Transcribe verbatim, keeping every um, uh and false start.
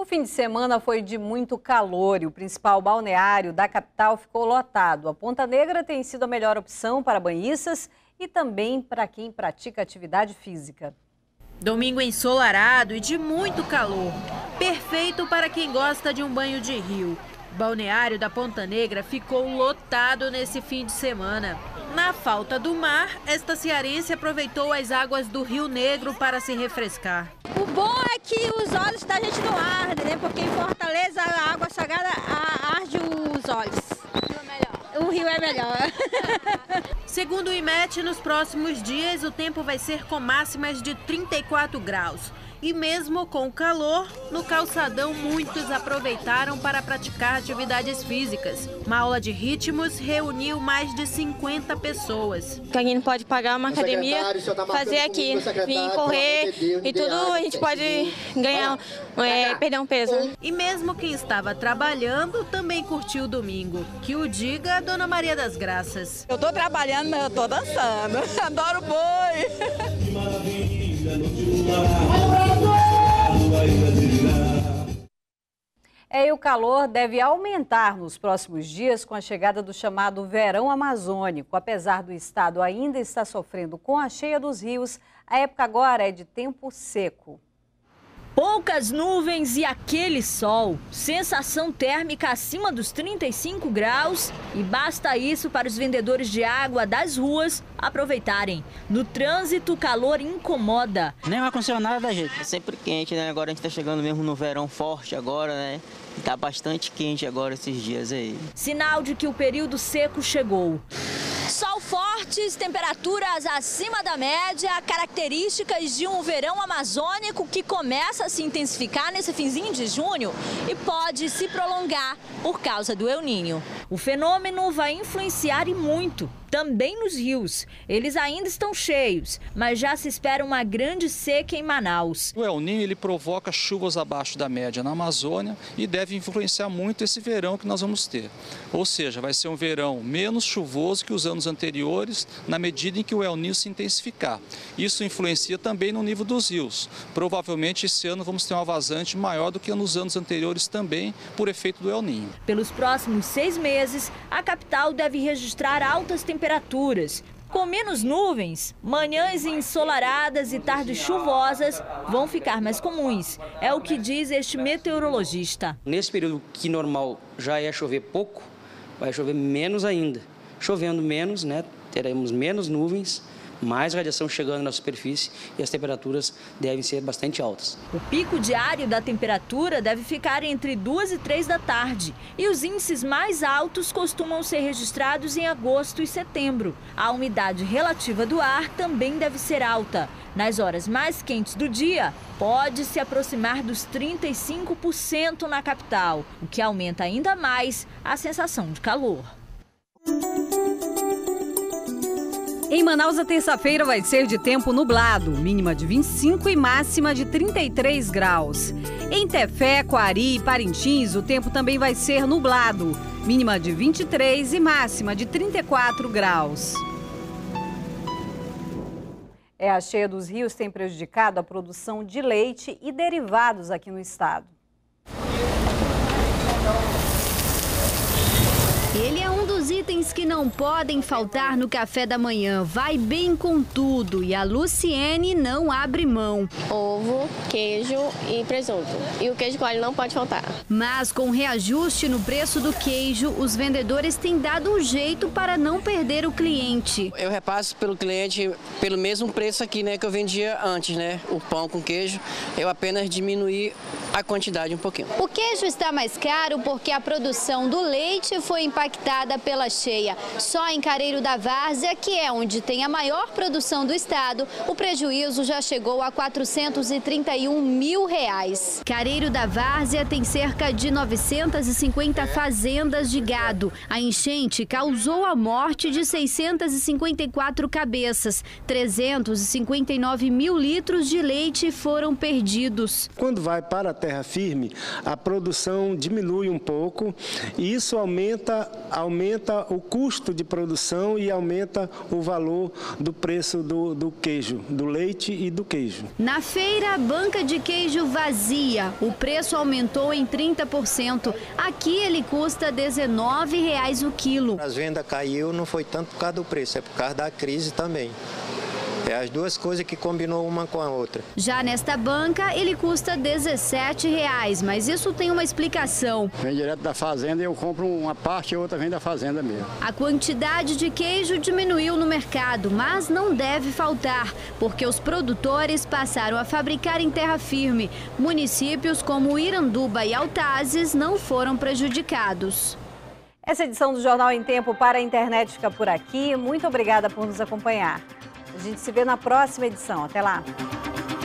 fim de semana foi de muito calor e o principal balneário da capital ficou lotado. A Ponta Negra tem sido a melhor opção para banhistas e também para quem pratica atividade física. Domingo ensolarado e de muito calor. Perfeito para quem gosta de um banho de rio. O balneário da Ponta Negra ficou lotado nesse fim de semana. Na falta do mar, esta cearense aproveitou as águas do Rio Negro para se refrescar. O bom é que os olhos da gente não ardem, né? Porque em Fortaleza a água salgada arde os olhos. O rio é melhor. Segundo o I M E T, nos próximos dias o tempo vai ser com máximas de trinta e quatro graus. E mesmo com o calor, no calçadão muitos aproveitaram para praticar atividades físicas. Uma aula de ritmos reuniu mais de cinquenta pessoas. Quem não pode pagar uma academia, fazer aqui, vir correr e tudo, a gente pode ganhar, é, perder um peso. E mesmo quem estava trabalhando também curtiu o domingo. Que o diga a Dona Maria das Graças. Eu tô trabalhando, mas eu tô dançando. Adoro boi. É, e o calor deve aumentar nos próximos dias com a chegada do chamado verão amazônico. Apesar do estado ainda estar sofrendo com a cheia dos rios, a época agora é de tempo seco. Poucas nuvens e aquele sol, sensação térmica acima dos trinta e cinco graus e basta isso para os vendedores de água das ruas aproveitarem. No trânsito, o calor incomoda. Nem vai acontecer nada da gente, é sempre quente, né? Agora a gente tá chegando mesmo no verão forte agora, né? Tá bastante quente agora esses dias aí. Sinal de que o período seco chegou. Sol fortes, temperaturas acima da média, características de um verão amazônico que começa a se intensificar nesse finzinho de junho e pode se prolongar por causa do El Niño. O fenômeno vai influenciar e muito também nos rios. Eles ainda estão cheios, mas já se espera uma grande seca em Manaus. O El Niño ele provoca chuvas abaixo da média na Amazônia e deve influenciar muito esse verão que nós vamos ter. Ou seja, vai ser um verão menos chuvoso que os anos anteriores, na medida em que o El Niño se intensificar. Isso influencia também no nível dos rios. Provavelmente esse ano vamos ter uma vazante maior do que nos anos anteriores também, por efeito do El Niño. Pelos próximos seis meses, a capital deve registrar altas temperaturas. temperaturas. Com menos nuvens, manhãs ensolaradas e tardes chuvosas vão ficar mais comuns. É o que diz este meteorologista. Nesse período que normal já ia chover pouco, vai chover menos ainda. Chovendo menos, né, teremos menos nuvens, mais radiação chegando na superfície e as temperaturas devem ser bastante altas. O pico diário da temperatura deve ficar entre duas e três da tarde e os índices mais altos costumam ser registrados em agosto e setembro. A umidade relativa do ar também deve ser alta. Nas horas mais quentes do dia, pode se aproximar dos trinta e cinco por cento na capital, o que aumenta ainda mais a sensação de calor. Em Manaus, a terça-feira vai ser de tempo nublado, mínima de vinte e cinco e máxima de trinta e três graus. Em Tefé, Coari e Parintins, o tempo também vai ser nublado, mínima de vinte e três e máxima de trinta e quatro graus. É, a cheia dos rios tem prejudicado a produção de leite e derivados aqui no estado. Ele é um dos itens que não podem faltar no café da manhã. Vai bem com tudo e a Luciene não abre mão. Ovo, queijo e presunto. E o queijo coalho não pode faltar. Mas com reajuste no preço do queijo, os vendedores têm dado um jeito para não perder o cliente. Eu repasso pelo cliente pelo mesmo preço aqui, né, que eu vendia antes, né? O pão com queijo, eu apenas diminuí a quantidade um pouquinho. O queijo está mais caro porque a produção do leite foi impactada pela cheia. Só em Careiro da Várzea, que é onde tem a maior produção do estado, o prejuízo já chegou a quatrocentos e trinta e um mil reais. Careiro da Várzea tem cerca de novecentas e cinquenta fazendas de gado. A enchente causou a morte de seiscentas e cinquenta e quatro cabeças. trezentos e cinquenta e nove mil litros de leite foram perdidos. Quando vai para a terra firme, a produção diminui um pouco e isso aumenta, aumenta aumenta o custo de produção e aumenta o valor do preço do, do queijo, do leite e do queijo. Na feira, a banca de queijo vazia. O preço aumentou em trinta por cento. Aqui ele custa dezenove reais o quilo. As vendas caiu, não foi tanto por causa do preço, é por causa da crise também. É as duas coisas que combinou uma com a outra. Já nesta banca, ele custa dezessete reais, mas isso tem uma explicação. Vem direto da fazenda e eu compro uma parte e a outra vem da fazenda mesmo. A quantidade de queijo diminuiu no mercado, mas não deve faltar, porque os produtores passaram a fabricar em terra firme. Municípios como Iranduba e Altazes não foram prejudicados. Essa edição do Jornal em Tempo para a Internet fica por aqui. Muito obrigada por nos acompanhar. A gente se vê na próxima edição. Até lá!